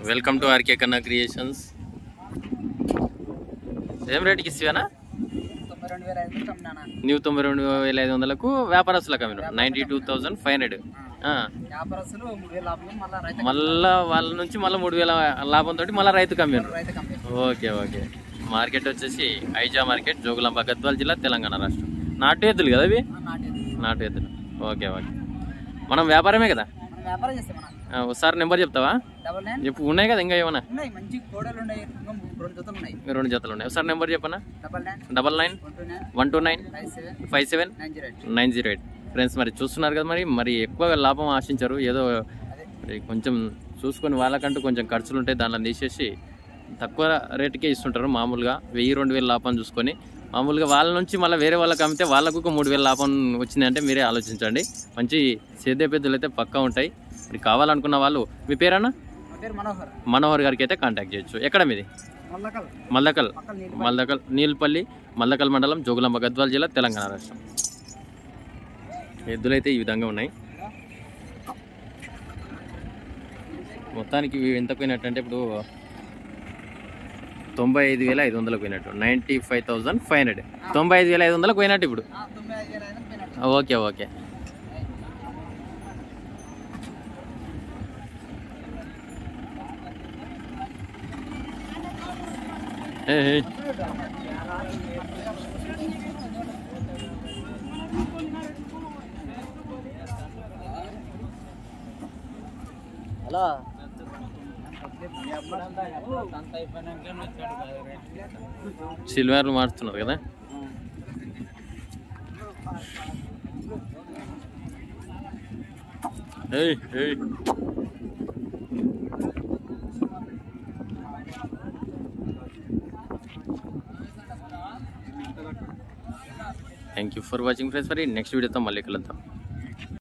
Welcome to RK Kanna creations. ఏం రేట్కి ఇస్తానా? నీవు 92,500కు వ్యాపారస్తులకు అమ్మిన 92,500. మళ్ళా వాళ్ళ నుంచి మళ్ళీ 3,000 లాభంతో మళ్ళీ రైతుకు అమ్మినారు. Okay okay. మార్కెట్ వచ్చేసి ఐజా మార్కెట్, జోగులాంబ, గద్వాల జిల్లా, తెలంగాణ రాష్ట్రం. నాటు ఎద్దులు కదా అవి? నాటు ఎద్దులు. Okay okay. మనం వ్యాపారమే కదా? ఒకసారి నెంబర్ చెప్తావా? చెప్పు. ఉన్నాయి కదా ఇంకా ఏమన్నా? 2 జతలు ఉన్నాయి. ఒకసారి నెంబర్ చెప్పనా? 9912957998. ఫ్రెండ్స్ మరి చూస్తున్నారు కదా, మరి ఎక్కువ లాభం ఆశించారు. ఏదో కొంచెం చూసుకొని వాళ్ళకంటూ కొంచెం ఖర్చులు ఉంటాయి, దానిలో తీసేసి తక్కువ రేటుకే ఇస్తుంటారు. మామూలుగా 1000-2000 లాభం చూసుకొని మామూలుగా వాళ్ళ నుంచి మళ్ళీ వేరే వాళ్ళకి అమ్మితే వాళ్ళకు 3000 లాభం వచ్చిందంటే మీరే ఆలోచించండి. మంచి సేద్య పెద్దలు అయితే పక్కా ఉంటాయి. మరి కావాలనుకున్న వాళ్ళు, మీ పేరన్నా? మనోహర్ గారికి అయితే కాంటాక్ట్ చేయొచ్చు. ఎక్కడ మీది? మల్దకల్ నీల్పల్లి, మల్దకల్ మండలం, జోగులాంబ, గద్వాల జిల్లా, తెలంగాణ రాష్ట్రం. ఎద్దులు అయితే ఈ విధంగా ఉన్నాయి. మొత్తానికి ఎంత పోయినట్టు అంటే ఇప్పుడు 95,500 పోయినట్టు. 95,500. 95,500 పోయినట్టు ఇప్పుడు. Okay okay. హలో సిల్వర్లు మారుతున్నారు కదా. Thank you for watching friends. మరి నెక్స్ట్ వీడియోతో మళ్ళీ కలుద్దాం.